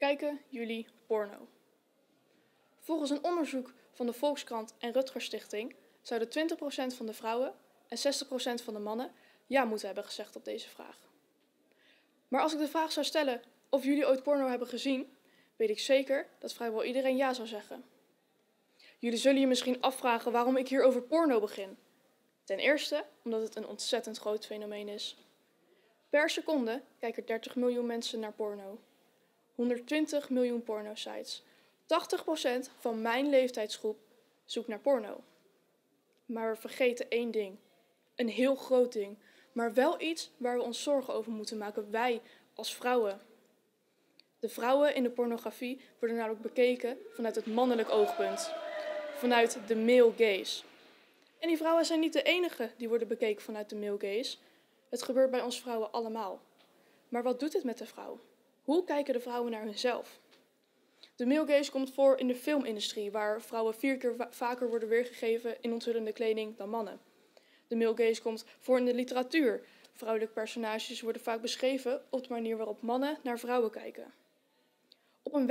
Kijken jullie porno? Volgens een onderzoek van de Volkskrant en Rutgers Stichting zouden 20% van de vrouwen en 60% van de mannen ja moeten hebben gezegd op deze vraag. Maar als ik de vraag zou stellen of jullie ooit porno hebben gezien, weet ik zeker dat vrijwel iedereen ja zou zeggen. Jullie zullen je misschien afvragen waarom ik hier over porno begin. Ten eerste omdat het een ontzettend groot fenomeen is. Per seconde kijken 30 miljoen mensen naar porno. 120 miljoen pornosites. 80% van mijn leeftijdsgroep zoekt naar porno. Maar we vergeten één ding. Een heel groot ding. Maar wel iets waar we ons zorgen over moeten maken, wij als vrouwen. De vrouwen in de pornografie worden namelijk bekeken vanuit het mannelijk oogpunt. Vanuit de male gaze. En die vrouwen zijn niet de enige die worden bekeken vanuit de male gaze. Het gebeurt bij ons vrouwen allemaal. Maar wat doet dit met de vrouw? Hoe kijken de vrouwen naar hunzelf? De male gaze komt voor in de filmindustrie, waar vrouwen 4 keer vaker worden weergegeven in onthullende kleding dan mannen. De male gaze komt voor in de literatuur. Vrouwelijke personages worden vaak beschreven op de manier waarop mannen naar vrouwen kijken. Op een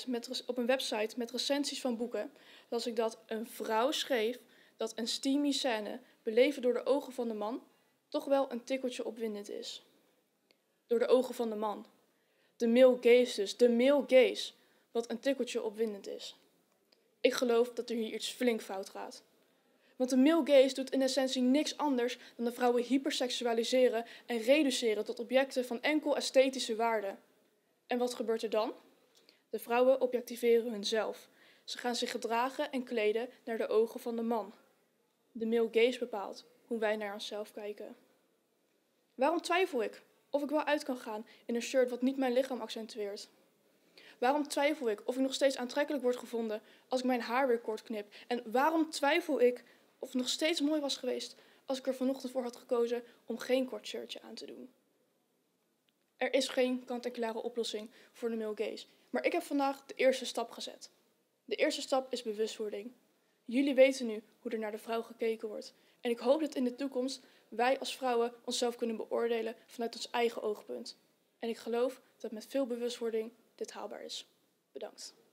website met recensies van boeken las ik dat een vrouw schreef dat een steamy scène, beleven door de ogen van de man, toch wel een tikkeltje opwindend is. Door de ogen van de man. De male gaze dus, de male gaze, wat een tikkeltje opwindend is. Ik geloof dat er hier iets flink fout gaat. Want de male gaze doet in essentie niks anders dan de vrouwen hyperseksualiseren en reduceren tot objecten van enkel esthetische waarde. En wat gebeurt er dan? De vrouwen objectiveren hunzelf. Ze gaan zich gedragen en kleden naar de ogen van de man. De male gaze bepaalt hoe wij naar onszelf kijken. Waarom twijfel ik of ik wel uit kan gaan in een shirt wat niet mijn lichaam accentueert? Waarom twijfel ik of ik nog steeds aantrekkelijk word gevonden als ik mijn haar weer kort knip? En waarom twijfel ik of het nog steeds mooi was geweest als ik er vanochtend voor had gekozen om geen kort shirtje aan te doen? Er is geen kant-en-klare oplossing voor de male gaze. Maar ik heb vandaag de eerste stap gezet. De eerste stap is bewustwording. Jullie weten nu hoe er naar de vrouw gekeken wordt. En ik hoop dat in de toekomst wij als vrouwen onszelf kunnen beoordelen vanuit ons eigen oogpunt. En ik geloof dat met veel bewustwording dit haalbaar is. Bedankt.